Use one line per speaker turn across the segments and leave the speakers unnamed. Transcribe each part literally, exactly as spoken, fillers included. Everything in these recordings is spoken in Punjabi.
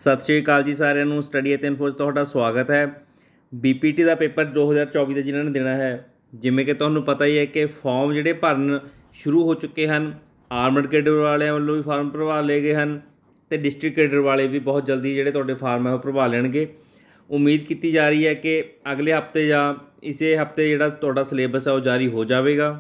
सत श्री अकाल जी सारिਆਂ ਨੂੰ ਸਟੱਡੀ ਅਤੇ ਇਨਫੋ 'ਚ ਤੁਹਾਡਾ ਸਵਾਗਤ ਹੈ। ਬੀ ਪੀ ਟੀ ਦਾ ਪੇਪਰ ਦੋ ਹਜ਼ਾਰ ਚੌਵੀ ਦਾ ਜਿਨ੍ਹਾਂ ਨੇ ਦੇਣਾ ਹੈ, ਜਿਵੇਂ ਕਿ ਤੁਹਾਨੂੰ ਪਤਾ ਹੀ ਹੈ ਕਿ ਫਾਰਮ ਜਿਹੜੇ ਭਰਨ ਸ਼ੁਰੂ ਹੋ ਚੁੱਕੇ ਹਨ। ਆਰਮਡ ਕੈਡਰ ਵਾਲਿਆਂ ਵੱਲੋਂ ਵੀ ਫਾਰਮ ਭਰਵਾ ਲਏ ਗਏ ਹਨ ਅਤੇ ਡਿਸਟ੍ਰਿਕਟ ਕੈਡਰ ਵਾਲੇ ਵੀ ਬਹੁਤ ਜਲਦੀ ਜਿਹੜੇ ਤੁਹਾਡੇ ਫਾਰਮ ਹੈ ਉਹ ਭਰਵਾ ਲੈਣਗੇ। ਉਮੀਦ ਕੀਤੀ ਜਾ ਰਹੀ ਹੈ ਕਿ ਅਗਲੇ ਹਫ਼ਤੇ ਜਾਂ ਇਸੇ ਹਫ਼ਤੇ ਜਿਹੜਾ ਤੁਹਾਡਾ ਸਿਲੇਬਸ ਹੈ ਉਹ ਜਾਰੀ ਹੋ ਜਾਵੇਗਾ।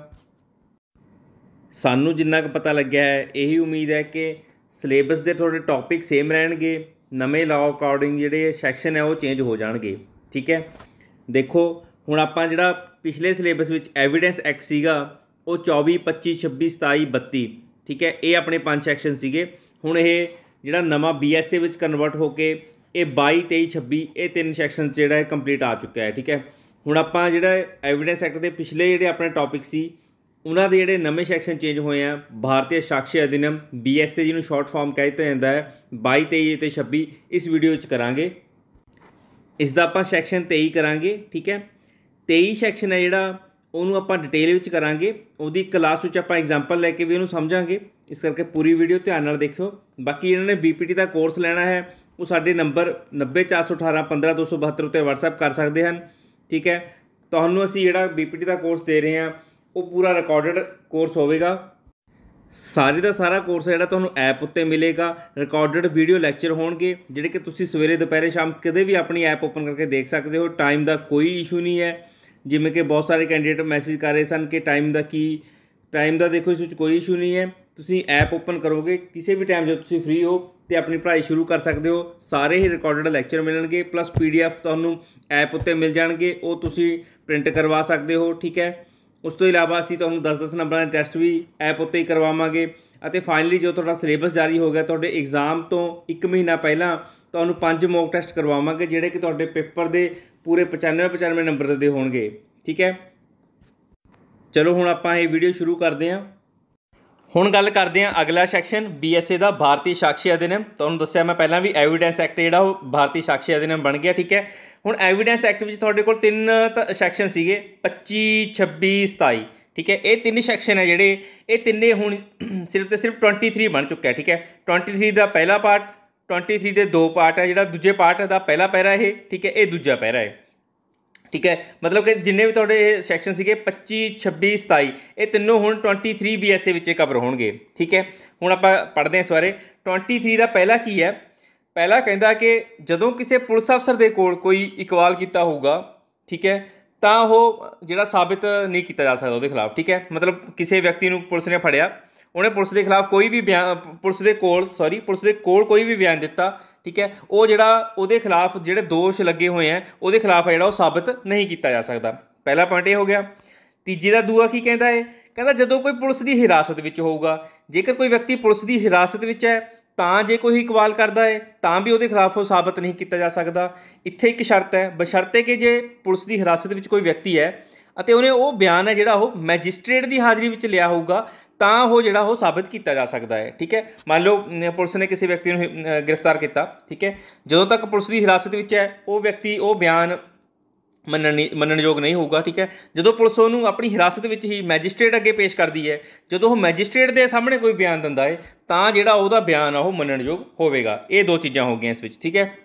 ਸਾਨੂੰ ਜਿੰਨਾ ਕੁ ਪਤਾ ਲੱਗਿਆ ਹੈ, ਇਹੀ ਉਮੀਦ ਹੈ ਕਿ ਸਿਲੇਬਸ ਦੇ ਤੁਹਾਡੇ ਟੌਪਿਕ ਸੇਮ ਰਹਿਣਗੇ। ਨਵੇਂ ਲਾਅ ਅਕੋਰਡਿੰਗ ਜਿਹੜੇ ਸੈਕਸ਼ਨ ਹੈ ਉਹ ਚੇਂਜ ਹੋ ਜਾਣਗੇ। ਠੀਕ ਹੈ, ਦੇਖੋ ਹੁਣ ਆਪਾਂ ਜਿਹੜਾ ਪਿਛਲੇ ਸਿਲੇਬਸ ਵਿੱਚ ਐਵੀਡੈਂਸ ਐਕਟ ਸੀਗਾ ਉਹ ਚੌਵੀ ਪੱਚੀ ਛੱਬੀ ਸਤਾਈ ਬੱਤੀ, ਠੀਕ ਹੈ, ਇਹ ਆਪਣੇ ਪੰਜ ਸੈਕਸ਼ਨ ਸੀਗੇ। ਹੁਣ ਇਹ ਜਿਹੜਾ ਨਵਾਂ ਬੀ ਐਸ ਏ ਵਿੱਚ ਕਨਵਰਟ ਹੋ ਕੇ ਇਹ ਬਾਈ ਤੇਈ ਛੱਬੀ ਇਹ ਤਿੰਨ ਸੈਕਸ਼ਨ 'ਚ ਜਿਹੜਾ ਕੰਪਲੀਟ ਆ ਚੁੱਕਿਆ ਹੈ। ਠੀਕ ਹੈ, ਹੁਣ ਆਪਾਂ ਜਿਹੜਾ ਐਵੀਡੈਂਸ ਐਕਟ ਦੇ ਪਿਛਲੇ ਜਿਹੜੇ ਆਪਣੇ ਟੌਪਿਕ ਸੀ ਉਹਨਾਂ ਦੇ ਜਿਹੜੇ ਨਵੇਂ ਸੈਕਸ਼ਨ ਚੇਂਜ ਹੋਏ ਆ, Bharatiya Sakshya Adhiniyam B S A ਜਿਹਨੂੰ ਸ਼ਾਰਟ ਫਾਰਮ ਕਹਿ ਦਿੱਤਾ ਜਾਂਦਾ ਹੈ, ਬਾਈ ਤੇਈ ਅਤੇ ਛੱਬੀ ਇਸ ਵੀਡੀਓ ਵਿੱਚ ਕਰਾਂਗੇ। ਇਸ ਦਾ ਆਪਾਂ ਸੈਕਸ਼ਨ ਤੇਈ ਕਰਾਂਗੇ। ਠੀਕ ਹੈ, ਤੇਈ ਸੈਕਸ਼ਨ ਹੈ ਜਿਹੜਾ ਉਹਨੂੰ ਆਪਾਂ ਡਿਟੇਲ ਵਿੱਚ ਕਰਾਂਗੇ। ਉਹਦੀ ਕਲਾਸ ਵਿੱਚ ਆਪਾਂ ਐਗਜ਼ਾਮਪਲ ਲੈ ਕੇ ਵੀ ਉਹਨੂੰ ਸਮਝਾਂਗੇ, ਇਸ ਕਰਕੇ ਪੂਰੀ ਵੀਡੀਓ ਧਿਆਨ ਨਾਲ ਦੇਖਿਓ। ਬਾਕੀ ਇਹਨਾਂ ਨੇ ਬੀ ਪੀ ਟੀ ਦਾ ਕੋਰਸ ਲੈਣਾ ਹੈ ਉਹ ਸਾਡੇ ਨੰਬਰ ਨੱਬੇ ਚਾਰ ਸੌ ਅਠਾਰਾਂ ਪੰਦਰਾਂ ਦੋ ਸੌ ਬਹੱਤਰ ਉੱਤੇ ਵਟਸਐਪ ਕਰ ਸਕਦੇ ਹਨ। ਠੀਕ ਹੈ, ਤੁਹਾਨੂੰ ਅਸੀਂ ਜਿਹੜਾ ਬੀ ਪੀ ਟੀ ਦਾ ਕੋਰਸ ਦੇ ਰਹੇ ਹਾਂ ਉਹ ਪੂਰਾ ਰਿਕਾਰਡਡ ਕੋਰਸ ਹੋਵੇਗਾ। ਸਾਰੇ ਦਾ ਸਾਰਾ ਕੋਰਸ ਜਿਹੜਾ ਤੁਹਾਨੂੰ ਐਪ ਉੱਤੇ ਮਿਲੇਗਾ। ਰਿਕਾਰਡਡ ਵੀਡੀਓ ਲੈਕਚਰ ਹੋਣਗੇ ਜਿਹੜੇ ਕਿ ਤੁਸੀਂ ਸਵੇਰੇ ਦੁਪਹਿਰੇ ਸ਼ਾਮ ਕਦੇ ਵੀ ਆਪਣੀ ਐਪ ਓਪਨ ਕਰਕੇ ਦੇਖ ਸਕਦੇ ਹੋ। ਟਾਈਮ ਦਾ ਕੋਈ ਇਸ਼ੂ ਨਹੀਂ ਹੈ, ਜਿਵੇਂ ਕਿ ਬਹੁਤ ਸਾਰੇ ਕੈਂਡੀਡੇਟ ਮੈਸੇਜ ਕਰ ਰਹੇ ਸਨ ਕਿ ਟਾਈਮ ਦਾ ਕੀ ਟਾਈਮ ਦਾ ਦੇਖੋ ਇਸ ਵਿੱਚ ਕੋਈ ਇਸ਼ੂ ਨਹੀਂ ਹੈ। ਤੁਸੀਂ ਐਪ ਓਪਨ ਕਰੋਗੇ ਕਿਸੇ ਵੀ ਟਾਈਮ ਜਦੋਂ ਤੁਸੀਂ ਫ੍ਰੀ ਹੋ ਅਤੇ ਆਪਣੀ ਪੜ੍ਹਾਈ ਸ਼ੁਰੂ ਕਰ ਸਕਦੇ ਹੋ। ਸਾਰੇ ਹੀ ਰਿਕਾਰਡਡ ਲੈਕਚਰ ਮਿਲਣਗੇ, ਪਲੱਸ ਪੀ ਡੀ ਐਫ ਤੁਹਾਨੂੰ ਐਪ ਉੱਤੇ ਮਿਲ ਜਾਣਗੇ, ਉਹ ਤੁਸੀਂ ਪ੍ਰਿੰਟ ਕਰਵਾ ਸਕਦੇ ਹੋ। ਠੀਕ ਹੈ, ਉਸ ਤੋਂ ਇਲਾਵਾ ਅਸੀਂ ਤੁਹਾਨੂੰ ਦਸ ਦਸ ਨੰਬਰਾਂ ਦੇ ਟੈਸਟ ਵੀ ਐਪ ਉੱਤੇ ਹੀ ਕਰਵਾਵਾਂਗੇ। ਅਤੇ ਫਾਈਨਲੀ ਜਦੋਂ ਤੁਹਾਡਾ ਸਿਲੇਬਸ ਜਾਰੀ ਹੋ ਗਿਆ, ਤੁਹਾਡੇ ਐਗਜ਼ਾਮ ਤੋਂ ਇੱਕ ਮਹੀਨਾ ਪਹਿਲਾਂ ਤੁਹਾਨੂੰ ਪੰਜ ਮੌਕ ਟੈਸਟ ਕਰਵਾਵਾਂਗੇ ਜਿਹੜੇ ਕਿ ਤੁਹਾਡੇ ਪੇਪਰ ਦੇ ਪੂਰੇ ਪਚਾਨਵੇਂ ਪਚਾਨਵੇਂ ਨੰਬਰ ਦੇ ਹੋਣਗੇ। ਠੀਕ ਹੈ, ਚਲੋ ਹੁਣ ਆਪਾਂ ਇਹ ਵੀਡੀਓ ਸ਼ੁਰੂ ਕਰਦੇ ਹਾਂ। ਹੁਣ ਗੱਲ ਕਰਦੇ ਹਾਂ ਅਗਲਾ ਸੈਕਸ਼ਨ ਬੀ ਐਸ ਏ ਦਾ, ਭਾਰਤੀ ਸਾਕਸ਼ੀ ਅਧਿਨਿਯਮ। ਤੁਹਾਨੂੰ ਦੱਸਿਆ ਮੈਂ ਪਹਿਲਾਂ ਵੀ ਐਵੀਡੈਂਸ ਐਕਟ ਜਿਹੜਾ ਉਹ ਭਾਰਤੀ ਸਾਕਸ਼ੀ ਅਧਿਨਿਯਮ ਬਣ ਗਿਆ। ਠੀਕ ਹੈ, ਹੁਣ ਐਵੀਡੈਂਸ ਐਕਟ ਵਿੱਚ ਤੁਹਾਡੇ ਕੋਲ ਤਿੰਨ ਤਾਂ ਸੈਕਸ਼ਨ ਸੀਗੇ, ਪੱਚੀ ਛੱਬੀ ਸਤਾਈ। ਠੀਕ ਹੈ, ਇਹ ਤਿੰਨ ਸੈਕਸ਼ਨ ਹੈ ਜਿਹੜੇ ਇਹ ਤਿੰਨੇ ਹੁਣ ਸਿਰਫ ਅਤੇ ਸਿਰਫ ਟਵੈਂਟੀ ਥਰੀ ਬਣ ਚੁੱਕਿਆ। ਠੀਕ ਹੈ, ਟਵੈਂਟੀ ਥਰੀ ਦਾ ਪਹਿਲਾ ਪਾਰਟ, ਟਵੈਂਟੀ ਥਰੀ ਦੇ ਦੋ ਪਾਰਟ ਹੈ। ਜਿਹੜਾ ਦੂਜੇ ਪਾਰਟ ਦਾ ਪਹਿਲਾ ਪੈਰਾ ਇਹ, ਠੀਕ ਹੈ, ਇਹ ਦੂਜਾ ਪੈਰਾ ਹੈ। ਠੀਕ ਹੈ, ਮਤਲਬ ਕਿ ਜਿੰਨੇ ਵੀ ਤੁਹਾਡੇ ਇਹ ਸੈਕਸ਼ਨ ਸੀਗੇ ਪੱਚੀ ਛੱਬੀ ਸਤਾਈ ਇਹ ਤਿੰਨੋਂ ਹੁਣ twenty three B S A ਵਿੱਚ ਕਵਰ ਹੋਣਗੇ। ਠੀਕ ਹੈ, ਹੁਣ ਆਪਾਂ ਪੜ੍ਹਦੇ ਹਾਂ ਇਸ ਬਾਰੇ। ਟਵੈਂਟੀ ਥਰੀ ਦਾ ਪਹਿਲਾ ਕੀ ਹੈ? ਪਹਿਲਾ ਕਹਿੰਦਾ ਕਿ ਜਦੋਂ ਕਿਸੇ ਪੁਲਿਸ ਅਫਸਰ ਦੇ ਕੋਲ ਕੋਈ ਇਕਬਾਲ ਕੀਤਾ ਹੋਊਗਾ, ਠੀਕ ਹੈ, ਤਾਂ ਉਹ ਜਿਹੜਾ ਸਾਬਿਤ ਨਹੀਂ ਕੀਤਾ ਜਾ ਸਕਦਾ ਉਹਦੇ ਖਿਲਾਫ। ਠੀਕ ਹੈ, ਮਤਲਬ ਕਿਸੇ ਵਿਅਕਤੀ ਨੂੰ ਪੁਲਿਸ ਨੇ ਫੜਿਆ, ਉਹਨੇ ਪੁਲਿਸ ਦੇ ਖਿਲਾਫ ਕੋਈ ਵੀ ਬਿਆਨ ਪੁਲਿਸ ਦੇ ਕੋਲ ਸੌਰੀ ਪੁਲਿਸ ਦੇ ਕੋਲ ਕੋਈ ਵੀ ਬਿਆਨ ਦਿੱਤਾ, ਠੀਕ ਹੈ, ਉਹ ਜਿਹੜਾ ਉਹਦੇ ਖਿਲਾਫ ਜਿਹੜੇ ਦੋਸ਼ ਲੱਗੇ ਹੋਏ ਹੈ ਉਹਦੇ ਖਿਲਾਫ ਜਿਹੜਾ ਉਹ ਸਾਬਿਤ ਨਹੀਂ ਕੀਤਾ ਜਾ ਸਕਦਾ। ਪਹਿਲਾ ਪੁਆਇੰਟ ਇਹ ਹੋ ਗਿਆ। ਤੀਜੇ ਦਾ ਦੂਆ ਕੀ ਕਹਿੰਦਾ ਹੈ? ਕਹਿੰਦਾ ਜਦੋਂ ਕੋਈ ਪੁਲਿਸ ਦੀ ਹਿਰਾਸਤ ਵਿੱਚ ਹੋਊਗਾ, ਜੇਕਰ ਕੋਈ ਵਿਅਕਤੀ ਪੁਲਿਸ ਦੀ ਹਿਰਾਸਤ ਵਿੱਚ ਹੈ ਤਾਂ ਜੇ ਕੋਈ ਇਕਬਾਲ ਕਰਦਾ ਹੈ ਤਾਂ ਵੀ ਉਹਦੇ ਖਿਲਾਫ ਉਹ ਸਾਬਿਤ ਨਹੀਂ ਕੀਤਾ ਜਾ ਸਕਦਾ। ਇੱਥੇ ਇੱਕ ਸ਼ਰਤ ਹੈ, ਬਸ਼ਰਤੇ ਕਿ ਜੇ ਪੁਲਿਸ ਦੀ ਹਿਰਾਸਤ ਵਿੱਚ ਕੋਈ ਵਿਅਕਤੀ ਹੈ ਅਤੇ ਉਹਨੇ ਉਹ ਬਿਆਨ ਹੈ ਜਿਹੜਾ ਉਹ ਮੈਜਿਸਟਰੇਟ ਦੀ ਹਾਜ਼ਰੀ ਵਿੱਚ ਲਿਆ ਹੋਊਗਾ ਤਾਂ ਉਹ ਜਿਹੜਾ ਉਹ ਸਾਬਿਤ ਕੀਤਾ ਜਾ ਸਕਦਾ ਹੈ। ਠੀਕ ਹੈ, ਮੰਨ ਲਓ ਪੁਲਿਸ ਨੇ ਕਿਸੇ ਵਿਅਕਤੀ ਨੂੰ ਗ੍ਰਿਫਤਾਰ ਕੀਤਾ, ਠੀਕ ਹੈ, ਜਦੋਂ ਤੱਕ ਪੁਲਿਸ ਦੀ ਹਿਰਾਸਤ ਵਿੱਚ ਹੈ ਉਹ ਵਿਅਕਤੀ ਉਹ ਬਿਆਨ ਮੰਨਣ ਮੰਨਣਯੋਗ ਨਹੀਂ ਹੋਊਗਾ। ਠੀਕ ਹੈ, ਜਦੋਂ ਪੁਲਿਸ ਉਹਨੂੰ ਆਪਣੀ ਹਿਰਾਸਤ ਵਿੱਚ ਹੀ ਮੈਜਿਸਟਰੇਟ ਅੱਗੇ ਪੇਸ਼ ਕਰਦੀ ਹੈ, ਜਦੋਂ ਉਹ ਮੈਜਿਸਟਰੇਟ ਦੇ ਸਾਹਮਣੇ ਕੋਈ ਬਿਆਨ ਦਿੰਦਾ ਹੈ ਤਾਂ ਜਿਹੜਾ ਉਹਦਾ ਬਿਆਨ ਆ ਉਹ ਮੰਨਣਯੋਗ ਹੋਵੇਗਾ। ਇਹ ਦੋ ਚੀਜ਼ਾਂ ਹੋ ਗਈਆਂ ਇਸ ਵਿੱਚ। ਠੀਕ ਹੈ,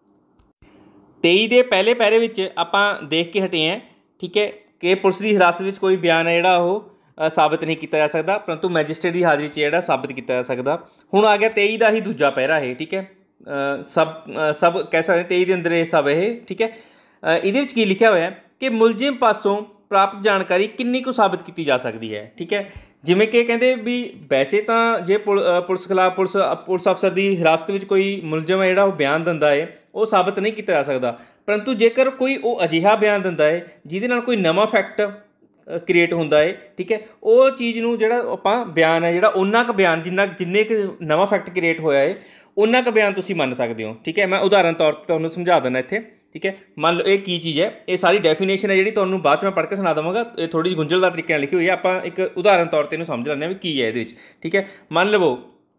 ਤੇਈ ਦੇ ਪਹਿਲੇ ਪੈਰੇ ਵਿੱਚ ਆਪਾਂ ਦੇਖ ਕੇ ਹਟੇ ਹਾਂ, ਠੀਕ ਹੈ, ਕਿ ਪੁਲਿਸ ਦੀ ਹਿਰਾਸਤ ਵਿੱਚ ਕੋਈ ਬਿਆਨ ਹੈ ਜਿਹੜਾ ਉਹ ਸਾਬਿਤ ਨਹੀਂ ਕੀਤਾ ਜਾ ਸਕਦਾ, ਪਰੰਤੂ ਮੈਜਿਸਟਰੇਟ ਦੀ ਹਾਜ਼ਰੀ 'ਚ ਜਿਹੜਾ ਸਾਬਿਤ ਕੀਤਾ ਜਾ ਸਕਦਾ। ਹੁਣ ਆ ਗਿਆ ਤੇਈ ਦਾ ਹੀ ਦੂਜਾ ਪਹਿਰਾ ਇਹ। ਠੀਕ ਹੈ, ਸਭ ਸਭ ਕਹਿ ਸਕਦੇ ਤੇਈ ਦੇ ਅੰਦਰ ਇਹ ਸਭ ਇਹ। ਠੀਕ ਹੈ, ਇਹਦੇ ਵਿੱਚ ਕੀ ਲਿਖਿਆ ਹੋਇਆ ਕਿ ਮੁਲਜ਼ਮ ਪਾਸੋਂ ਪ੍ਰਾਪਤ ਜਾਣਕਾਰੀ ਕਿੰਨੀ ਕੁ ਸਾਬਿਤ ਕੀਤੀ ਜਾ ਸਕਦੀ ਹੈ। ਠੀਕ ਹੈ, ਜਿਵੇਂ ਕਿ ਕਹਿੰਦੇ ਵੀ ਵੈਸੇ ਤਾਂ ਜੇ ਪੁਲ ਪੁਲਿਸ ਖਿਲਾਫ ਪੁਲਿਸ ਪੁਲਿਸ ਅਫਸਰ ਦੀ ਹਿਰਾਸਤ ਵਿੱਚ ਕੋਈ ਮੁਲਜ਼ਮ ਹੈ ਜਿਹੜਾ ਉਹ ਬਿਆਨ ਦਿੰਦਾ ਹੈ ਉਹ ਸਾਬਿਤ ਨਹੀਂ ਕੀਤਾ ਜਾ ਸਕਦਾ, ਪਰੰਤੂ ਜੇਕਰ ਕੋਈ ਉਹ ਅਜਿਹਾ ਬਿਆਨ ਦਿੰਦਾ ਹੈ ਜਿਹਦੇ ਨਾਲ ਕੋਈ ਨਵਾਂ ਫੈਕਟ ਕ੍ਰੀਏਟ ਹੁੰਦਾ ਹੈ, ਠੀਕ ਹੈ, ਉਹ ਚੀਜ਼ ਨੂੰ ਜਿਹੜਾ ਆਪਾਂ ਬਿਆਨ ਹੈ ਜਿਹੜਾ ਉਹਨਾਂ ਕੁ ਬਿਆਨ ਜਿੰਨਾ ਜਿੰਨੇ ਕੁ ਨਵਾਂ ਫੈਕਟ ਕ੍ਰੀਏਟ ਹੋਇਆ ਹੈ ਉਹਨਾਂ ਕੁ ਬਿਆਨ ਤੁਸੀਂ ਮੰਨ ਸਕਦੇ ਹੋ। ਠੀਕ ਹੈ, ਮੈਂ ਉਦਾਹਰਨ ਤੌਰ 'ਤੇ ਤੁਹਾਨੂੰ ਸਮਝਾ ਦਿੰਦਾ ਇੱਥੇ। ਠੀਕ ਹੈ, ਮੰਨ ਲਓ ਇਹ ਕੀ ਚੀਜ਼ ਹੈ, ਇਹ ਸਾਰੀ ਡੈਫੀਨੇਸ਼ਨ ਹੈ ਜਿਹੜੀ ਤੁਹਾਨੂੰ ਬਾਅਦ 'ਚ ਮੈਂ ਪੜ੍ਹ ਕੇ ਸੁਣਾ ਦੇਵਾਂਗਾ। ਇਹ ਥੋੜ੍ਹੀ ਜਿਹੀ ਗੁੰਝਲਦਾਰ ਤਰੀਕੇ ਨਾਲ ਲਿਖੀ ਹੋਈ ਹੈ, ਆਪਾਂ ਇੱਕ ਉਦਾਹਰਨ ਤੌਰ 'ਤੇ ਇਹਨੂੰ ਸਮਝ ਲੈਂਦੇ ਹਾਂ ਵੀ ਕੀ ਹੈ ਇਹਦੇ ਵਿੱਚ। ਠੀਕ ਹੈ, ਮੰਨ ਲਵੋ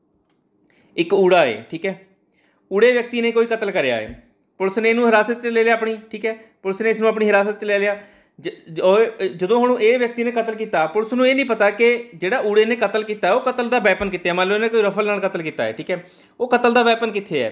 ਇੱਕ ਊੜਾ ਹੈ, ਠੀਕ ਹੈ, ਊੜੇ ਵਿਅਕਤੀ ਨੇ ਕੋਈ ਕਤਲ ਕਰਿਆ ਹੈ, ਪੁਲਿਸ ਨੇ ਇਹਨੂੰ ਹਿਰਾਸਤ 'ਚ ਲੈ ਲਿਆ ਆਪਣੀ। ਠੀਕ ਹੈ, ਪੁਲਿਸ ਨੇ ਇਸ ਨੂੰ ਆਪਣੀ ਹਿਰਾਸਤ 'ਚ ਲੈ ਲਿਆ। ਜ ਜਦੋਂ ਹੁਣ ਇਹ ਵਿਅਕਤੀ ਨੇ ਕਤਲ ਕੀਤਾ, ਪੁਲਿਸ ਨੂੰ ਇਹ ਨਹੀਂ ਪਤਾ ਕਿ ਜਿਹੜਾ ਊੜੇ ਨੇ ਕਤਲ ਕੀਤਾ ਉਹ ਕਤਲ ਦਾ ਵੈਪਨ ਕਿੱਥੇ ਹੈ। ਮੰਨ ਲਓ ਇਹਨੇ ਕੋਈ ਰਫਲ ਨਾਲ ਕਤਲ ਕੀਤਾ ਹੈ, ਠੀਕ ਹੈ, ਉਹ ਕਤਲ ਦਾ ਵੈਪਨ ਕਿੱਥੇ ਹੈ।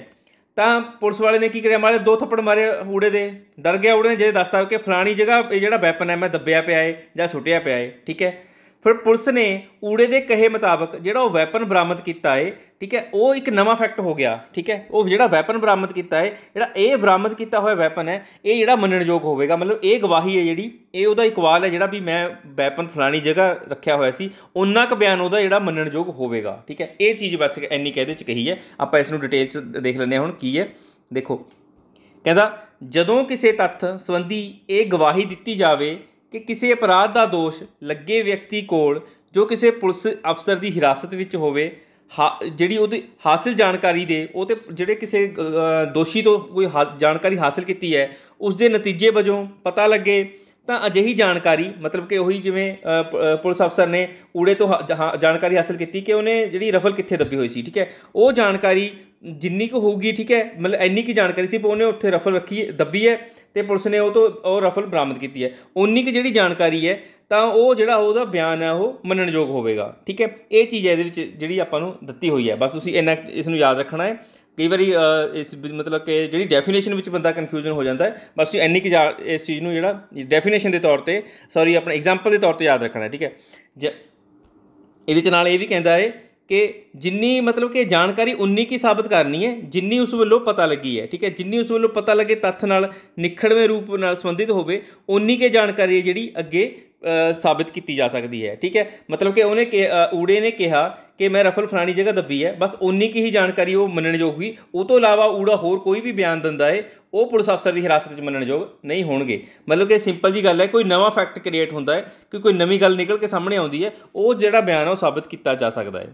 ਤਾਂ ਪੁਲਿਸ ਵਾਲੇ ਨੇ ਕੀ ਕਰਿਆ, ਮਾਰੇ ਦੋ ਥੱਪੜ ਮਾਰੇ ਊੜੇ ਦੇ। ਡਰ ਗਿਆ ਊੜੇ ਨੇ, ਜੇ ਦੱਸਤਾ ਕਿ ਫਲਾਣੀ ਜਗ੍ਹਾ ਇਹ ਜਿਹੜਾ ਵੈਪਨ ਹੈ ਮੈਂ ਦੱਬਿਆ ਪਿਆ ਹੈ ਜਾਂ ਸੁੱਟਿਆ ਪਿਆ ਹੈ, ਠੀਕ ਹੈ। ਫਿਰ ਪੁਲਿਸ ਨੇ ਊੜੇ ਦੇ ਕਹੇ ਮੁਤਾਬਕ ਜਿਹੜਾ ਉਹ ਵੈਪਨ ਬਰਾਮਦ ਕੀਤਾ ਹੈ, ਠੀਕ ਹੈ, ਉਹ ਇੱਕ ਨਵਾਂ ਫੈਕਟ ਹੋ ਗਿਆ, ਠੀਕ ਹੈ। ਉਹ ਜਿਹੜਾ ਵੈਪਨ ਬਰਾਮਦ ਕੀਤਾ ਹੈ, ਜਿਹੜਾ ਇਹ ਬਰਾਮਦ ਕੀਤਾ ਹੋਇਆ ਵੈਪਨ ਹੈ, ਇਹ ਜਿਹੜਾ ਮੰਨਣਯੋਗ ਹੋਵੇਗਾ। ਮਤਲਬ ਇਹ ਗਵਾਹੀ ਹੈ ਜਿਹੜੀ, ਇਹ ਉਹਦਾ ਇਕਬਾਲ ਹੈ ਜਿਹੜਾ ਵੀ ਮੈਂ ਵੈਪਨ ਫਲਾਣੀ ਜਗ੍ਹਾ ਰੱਖਿਆ ਹੋਇਆ ਸੀ, ਉਨਾ ਕੁ ਬਿਆਨ ਉਹਦਾ ਜਿਹੜਾ ਮੰਨਣਯੋਗ ਹੋਵੇਗਾ, ਠੀਕ ਹੈ। ਇਹ ਚੀਜ਼ ਬਸ ਇੰਨੀ ਕੁ ਇਹਦੇ 'ਚ ਕਹੀ ਹੈ। ਆਪਾਂ ਇਸ ਨੂੰ ਡਿਟੇਲ 'ਚ ਦੇਖ ਲੈਂਦੇ ਹਾਂ ਹੁਣ ਕੀ ਹੈ। ਦੇਖੋ, ਕਹਿੰਦਾ ਜਦੋਂ ਕਿਸੇ ਤੱਥ ਸੰਬੰਧੀ ਇਹ ਗਵਾਹੀ ਦਿੱਤੀ ਜਾਵੇ ਕਿ ਕਿਸੇ ਅਪਰਾਧ ਦਾ ਦੋਸ਼ ਲੱਗੇ ਵਿਅਕਤੀ ਕੋਲ ਜੋ ਕਿਸੇ ਪੁਲਿਸ ਅਫਸਰ ਦੀ ਹਿਰਾਸਤ ਵਿੱਚ ਹੋਵੇ, ਹਾ ਜਿਹੜੀ ਉਹਦੀ ਹਾਸਿਲ ਜਾਣਕਾਰੀ ਦੇ ਉਹ 'ਤੇ ਜਿਹੜੇ ਕਿਸੇ ਦੋਸ਼ੀ ਤੋਂ ਕੋਈ ਹਾ ਜਾਣਕਾਰੀ ਹਾਸਿਲ ਕੀਤੀ ਹੈ, ਉਸ ਦੇ ਨਤੀਜੇ ਵਜੋਂ ਪਤਾ ਲੱਗੇ, ਤਾਂ ਅਜਿਹੀ ਜਾਣਕਾਰੀ, ਮਤਲਬ ਕਿ ਉਹੀ ਜਿਵੇਂ ਪੁਲਿਸ ਅਫਸਰ ਨੇ ਊੜੇ ਤੋਂ ਜਾਣਕਾਰੀ ਹਾਸਿਲ ਕੀਤੀ ਕਿ ਉਹਨੇ ਜਿਹੜੀ ਰਫਲ ਕਿੱਥੇ ਦੱਬੀ ਹੋਈ ਸੀ, ਠੀਕ ਹੈ, ਉਹ ਜਾਣਕਾਰੀ ਜਿੰਨੀ ਕੁ ਹੋਊਗੀ, ਠੀਕ ਹੈ, ਮਤਲਬ ਇੰਨੀ ਕੁ ਜਾਣਕਾਰੀ ਸੀ, ਉਹਨੇ ਉੱਥੇ ਰਫਲ ਰੱਖੀ ਦੱਬੀ ਹੈ ਅਤੇ ਪੁਲਿਸ ਨੇ ਉਹ ਤੋਂ ਉਹ ਰਫਲ ਬਰਾਮਦ ਕੀਤੀ ਹੈ, ਉਨੀ ਕੁ ਜਿਹੜੀ ਜਾਣਕਾਰੀ ਹੈ ਤਾਂ ਉਹ ਜਿਹੜਾ ਉਹਦਾ ਬਿਆਨ ਹੈ ਉਹ ਮੰਨਣਯੋਗ ਹੋਵੇਗਾ, ਠੀਕ ਹੈ। ਇਹ ਚੀਜ਼ ਇਹਦੇ ਵਿੱਚ ਜਿਹੜੀ ਆਪਾਂ ਨੂੰ ਦਿੱਤੀ ਹੋਈ ਹੈ, ਬਸ ਤੁਸੀਂ ਇੰਨਾ ਇਸ ਨੂੰ ਯਾਦ ਰੱਖਣਾ ਹੈ। ਕਈ ਵਾਰੀ ਇਸ ਮਤਲਬ ਕਿ ਜਿਹੜੀ ਡੈਫੀਨੇਸ਼ਨ ਵਿੱਚ ਬੰਦਾ ਕਨਫਿਊਜ਼ਨ ਹੋ ਜਾਂਦਾ ਹੈ, ਬਸ ਤੁਸੀਂ ਇੰਨੀ ਕੁ ਜਾ ਇਸ ਚੀਜ਼ ਨੂੰ ਜਿਹੜਾ ਡੈਫੀਨੇਸ਼ਨ ਦੇ ਤੌਰ 'ਤੇ ਸੌਰੀ ਆਪਣੇ ਐਗਜ਼ਾਮਪਲ ਦੇ ਤੌਰ 'ਤੇ ਯਾਦ ਰੱਖਣਾ, ਠੀਕ ਹੈ। ਜ ਇਹਦੇ 'ਚ ਨਾਲ ਇਹ ਵੀ ਕਹਿੰਦਾ ਹੈ ਕਿ ਜਿੰਨੀ ਮਤਲਬ ਕਿ ਜਾਣਕਾਰੀ ਉਨੀ ਕੀ ਸਾਬਤ ਕਰਨੀ ਹੈ ਜਿੰਨੀ ਉਸ ਵੱਲੋਂ ਪਤਾ ਲੱਗੀ ਹੈ, ਠੀਕ ਹੈ। ਜਿੰਨੀ ਉਸ ਵੱਲੋਂ ਪਤਾ ਲੱਗੇ ਤੱਥ ਨਾਲ ਨਿਖੜਵੇਂ ਰੂਪ ਨਾਲ ਸੰਬੰਧਿਤ ਹੋਵੇ, ਉਨੀ ਕੁ ਜਾਣਕਾਰੀ ਹੈ ਜਿਹੜੀ ਅੱਗੇ ਸਾਬਿਤ ਕੀਤੀ ਜਾ ਸਕਦੀ ਹੈ, ਠੀਕ ਹੈ। ਮਤਲਬ ਕਿ ਉਹਨੇ ਕਿ ਊੜੇ ਨੇ ਕਿਹਾ ਕਿ ਮੈਂ ਰਫਲ ਫਲਾਣੀ ਜਗ੍ਹਾ ਦੱਬੀ ਹੈ, ਬਸ ਉਨੀ ਕੁ ਹੀ ਜਾਣਕਾਰੀ ਉਹ ਮੰਨਣਯੋਗ ਹੋਈ। ਉਹ ਤੋਂ ਇਲਾਵਾ ਊੜਾ ਹੋਰ ਕੋਈ ਵੀ ਬਿਆਨ ਦਿੰਦਾ ਹੈ, ਉਹ ਪੁਲਿਸ ਅਫਸਰ ਦੀ ਹਿਰਾਸਤ ਵਿੱਚ ਮੰਨਣਯੋਗ ਨਹੀਂ ਹੋਣਗੇ। ਮਤਲਬ ਕਿ ਸਿੰਪਲ ਜੀ ਗੱਲ ਹੈ, ਕੋਈ ਨਵਾਂ ਫੈਕਟ ਕ੍ਰੀਏਟ ਹੁੰਦਾ ਹੈ ਕਿ ਕੋਈ ਨਵੀਂ ਗੱਲ ਨਿਕਲ ਕੇ ਸਾਹਮਣੇ ਆਉਂਦੀ ਹੈ, ਉਹ ਜਿਹੜਾ ਬਿਆਨ ਹੈ ਉਹ ਸਾਬਿਤ ਕੀਤਾ ਜਾ ਸਕਦਾ ਹੈ।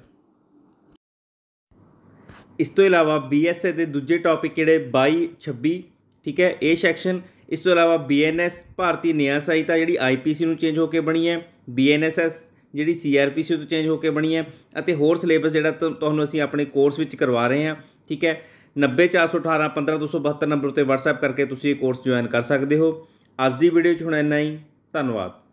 ਇਸ ਤੋਂ ਇਲਾਵਾ ਬੀ ਐਸ ਏ ਦੇ ਦੂਜੇ ਟੌਪਿਕ ਜਿਹੜੇ ਬਾਈ ਛੱਬੀ, ਠੀਕ ਹੈ, ਇਹ ਸੈਕਸ਼ਨ। ਇਸ ਤੋਂ ਇਲਾਵਾ ਬੀ ਐਨ ਐਸ ਭਾਰਤੀ ਨਿਆਂ ਸਹਾਇਤਾ ਜਿਹੜੀ ਆਈ ਪੀ ਸੀ ਨੂੰ ਚੇਂਜ ਹੋ ਕੇ ਬਣੀ ਹੈ, ਬੀ ਐਨ ਐਸ ਐਸ ਜਿਹੜੀ ਸੀ ਆਰ ਪੀ ਸੀ ਤੋਂ ਚੇਂਜ ਹੋ ਕੇ ਬਣੀ ਹੈ, ਅਤੇ ਹੋਰ ਸਿਲੇਬਸ ਜਿਹੜਾ ਤੁਹਾਨੂੰ ਅਸੀਂ ਆਪਣੇ ਕੋਰਸ ਵਿੱਚ ਕਰਵਾ ਰਹੇ ਹਾਂ, ਠੀਕ ਹੈ। ਨੱਬੇ ਚਾਰ ਸੌ ਅਠਾਰਾਂ ਪੰਦਰਾਂ ਦੋ ਸੌ ਬਹੱਤਰ ਨੰਬਰ ਉੱਤੇ ਵਟਸਐਪ ਕਰਕੇ ਤੁਸੀਂ ਇਹ ਕੋਰਸ ਜੁਆਇਨ ਕਰ ਸਕਦੇ ਹੋ। ਅੱਜ ਦੀ ਵੀਡੀਓ 'ਚ ਹੁਣ ਇੰਨਾ ਹੀ, ਧੰਨਵਾਦ।